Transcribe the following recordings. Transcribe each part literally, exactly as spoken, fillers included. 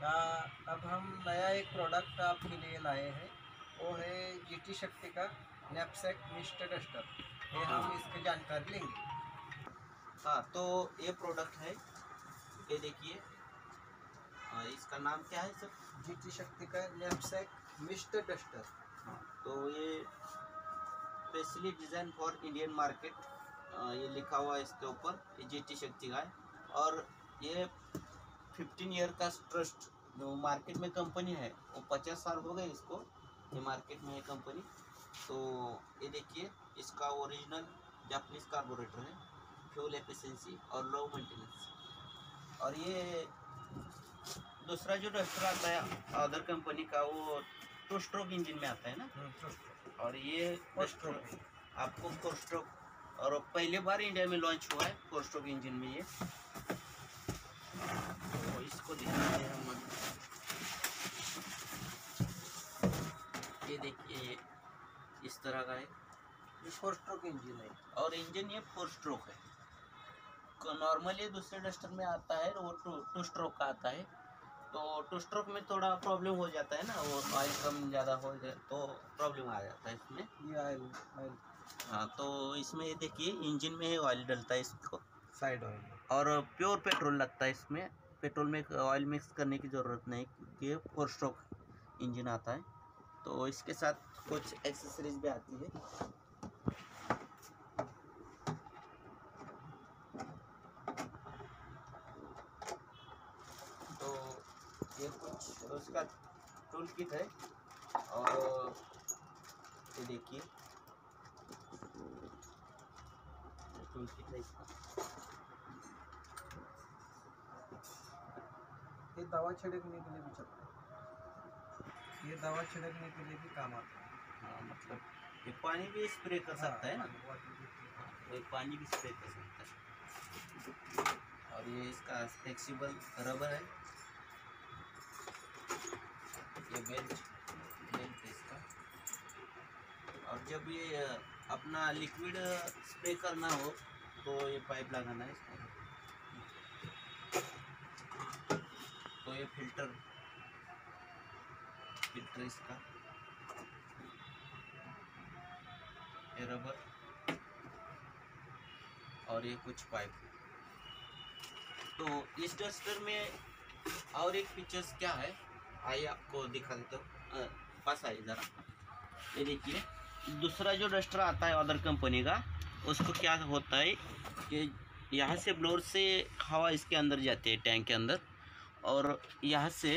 आ, अब हम नया एक प्रोडक्ट आपके लिए लाए हैं, वो है जीटी शक्ति का नैपसैक मिस्टर डस्टर। ये हम इसकी जानकारी लेंगे। हाँ, तो ये प्रोडक्ट है, ये देखिए, इसका नाम क्या है सर? जीटी शक्ति का नैपसैक मिस्टर डस्टर। हाँ, तो ये specially design for Indian market, ये लिखा हुआ है इसके ऊपर, ये जीटी शक्ति का है। और ये फिफ्टीन ईयर का ट्रस्ट जो मार्केट में कंपनी है, वो पचास साल हो गए इसको, ये मार्केट में है कंपनी। तो ये देखिए, इसका ओरिजिनल जापानीज कार्बोरेटर है, फ्यूल एफिशिएंसी और लो मेंटेनेंस। और ये दूसरा जो डस्टर आता है अदर कंपनी का, वो टू स्ट्रोक इंजन में आता है ना, और ये डस्टर आपको फोर स्ट्रोक, और पहले बार इंडिया में लॉन्च हुआ है फोर स्ट्रोक इंजन में ये। तो इसको दिखाते हैं हम, ये देखिए इस तरह का है, ये फोर स्ट्रोक इंजन है, और इंजन ये फोर स्ट्रोक है। नॉर्मली दूसरे डस्टर में आता है वो टू टू स्ट्रोक का आता है, तो टू स्ट्रोक में थोड़ा प्रॉब्लम हो जाता है ना, वो ऑयल कम ज़्यादा हो जाए तो प्रॉब्लम आ जाता है इसमें। ये ऑयल ऑयल हाँ, तो इसमें ये देखिए इंजन में ऑयल डलता है इसको, साइड ऑयल, और प्योर पेट्रोल लगता है इसमें। पेट्रोल में ऑयल मिक्स करने की ज़रूरत नहीं, क्योंकि फोर स्ट्रोक इंजन आता है। तो इसके साथ कुछ एक्सेसरीज भी आती है। तो ये कुछ उसका टूल किट है, और ये देखिए टूल किट है इसका। ये दवा छिड़कने के लिए भी चलता है, ये दवा छिड़कने के लिए भी काम आता है। हाँ, मतलब ये पानी भी स्प्रे कर सकता है ना, ये पानी भी स्प्रे कर सकता है। और ये इसका फ्लेक्सिबल रबर है, ये बेल्ट बेल्ट है इसका। और जब ये अपना लिक्विड स्प्रे करना हो तो ये पाइप लगाना है इसको। तो ये फिल्टर फिल्टर इसका, ये रबर, और ये कुछ पाइप। तो इस डस्टर में और एक फीचर्स क्या है, आइए आपको दिखा देता हूँ, पास आइए ज़रा। ये देखिए, दूसरा जो डस्टर आता है अदर कंपनी का, उसको क्या होता है कि यहाँ से ब्लोअर से हवा इसके अंदर जाती है टैंक के अंदर, और यहाँ से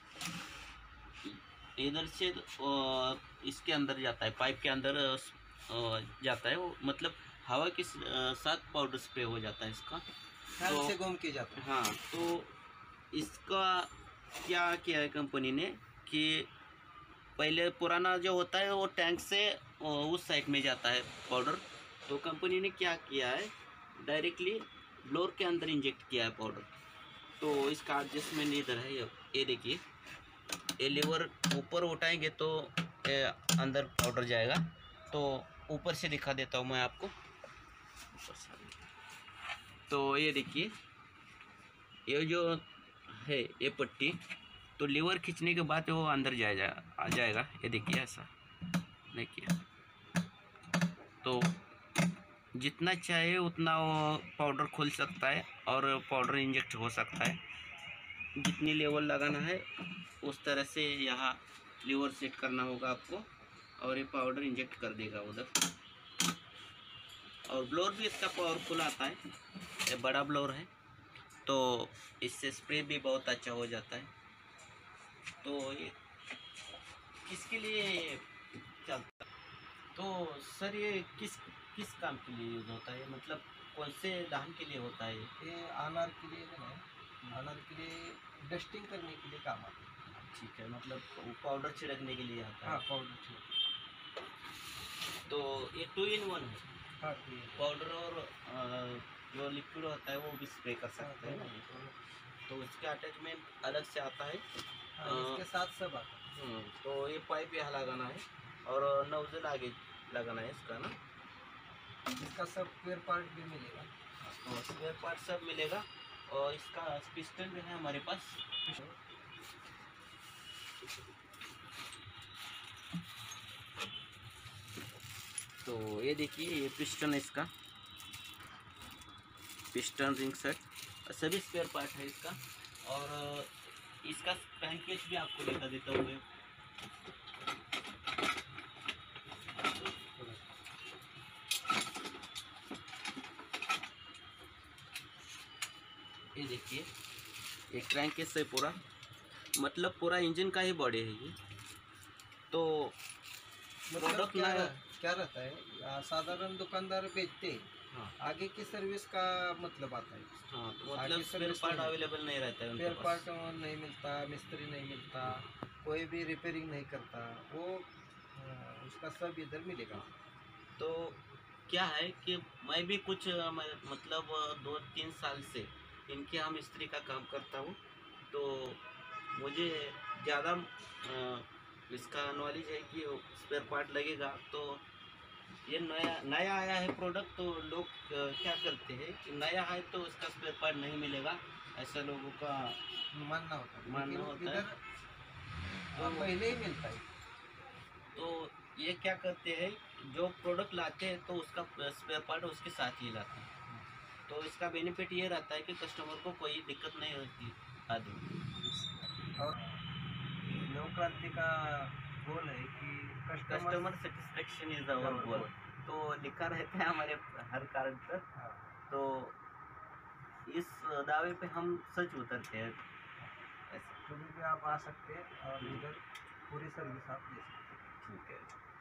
इधर से इसके अंदर जाता है, पाइप के अंदर जाता है वो, मतलब हवा के साथ पाउडर स्प्रे हो जाता है इसका, तो से घूम के जाता है। हाँ, तो इसका क्या किया है कंपनी ने कि पहले पुराना जो होता है वो टैंक से उस साइड में जाता है पाउडर, तो कंपनी ने क्या किया है डायरेक्टली ब्लोअर के अंदर इंजेक्ट किया है पाउडर। तो इसका एडजस्टमेंट इधर है, ये देखिए, ये लीवर ऊपर उठाएंगे तो ये अंदर पाउडर जाएगा। तो ऊपर से दिखा देता हूँ मैं आपको, ऊपर से। तो ये देखिए, ये जो है ये पट्टी, तो लीवर खींचने के बाद वो अंदर जाए आ जाएगा। ये देखिए, ऐसा देखिए, तो जितना चाहे उतना वो पाउडर खुल सकता है और पाउडर इंजेक्ट हो सकता है। जितनी लेवल लगाना है उस तरह से यहाँ लीवर सेट करना होगा आपको, और ये पाउडर इंजेक्ट कर देगा उधर। और ब्लोअर भी इसका पावरफुल आता है, ये बड़ा ब्लोअर है, तो इससे स्प्रे भी बहुत अच्छा हो जाता है। तो ये किसके लिए चलता है? तो सर ये किस किस काम के लिए यूज़ होता है, मतलब कौन से दहन के लिए होता है? ये अनार के लिए है, अनार के लिए डस्टिंग करने के लिए काम आता है। ठीक है, मतलब पाउडर छिड़कने के लिए आता है। हाँ, पाउडर छिड़क। तो ये टू इन वन है। हाँ, पाउडर और जो लिक्विड होता है वो भी स्प्रे कर सकते हैं ना। तो इसके अटैचमेंट अलग से आता है। हाँ, इसके साथ सब आता है। तो ये पाइप यहाँ लगाना है और नोजल आगे लगाना है इसका ना। इसका सब स्पेयर पार्ट भी मिलेगा। तो स्पेयर पार्ट सब मिलेगा, और इसका पिस्टन भी है हमारे पास। तो ये देखिए, ये पिस्टन है इसका, पिस्टन रिंग सेट, सभी स्पेयर पार्ट है इसका। और इसका पैनकेज भी आपको दिखा देता हूँ मैं। ये देखिए, ये क्रैंकेज से पूरा, मतलब पूरा इंजन का ही बॉडी है ये। तो मतलब प्रोडक्ट क्या ना, क्या रहता है, आ, साधारण दुकानदार बेचते हैं, हाँ आगे की सर्विस का मतलब आता है। हाँ, तो आगे मतलब स्पेयर सर्विस पार्ट नहीं, अवेलेबल नहीं रहता है उनके स्पेयर पास। पार्ट नहीं मिलता, मिस्त्री नहीं मिलता, कोई भी रिपेयरिंग नहीं करता, वो आ, उसका सब इधर मिलेगा। तो क्या है कि मैं भी कुछ अ, मैं- मतलब अ, दो तीन साल से इनके यहाँ मिस्त्री का काम करता हूँ। तो मुझे ज़्यादा इसका नॉलेज है कि स्पेयर पार्ट लगेगा। तो ये नया नया आया है प्रोडक्ट, तो लोग अ, क्या करते हैं कि नया है तो इसका स्पेयर पार्ट नहीं मिलेगा, ऐसा लोगों का मानना होता है, मानना लेकिन होता है। इधर आ, तो पहले ही मिलता है। तो ये क्या करते हैं, जो प्रोडक्ट लाते हैं तो उसका स्पेयर पार्ट उसके साथ ही लाते हैं। तो इसका बेनिफिट ये रहता है कि कस्टमर को कोई दिक्कत नहीं होती आदमी। और नव क्रांति का गोल है कि customer customer satisfaction is our goal, तो लिखा रहता है हमारे हर कार्ड पर। तो इस दावे पे हम सच उतरते हैं ऐसे। कभी भी आप आ सकते हैं और इधर पूरी सर्विस आप ले सकते हैं। ठीक है।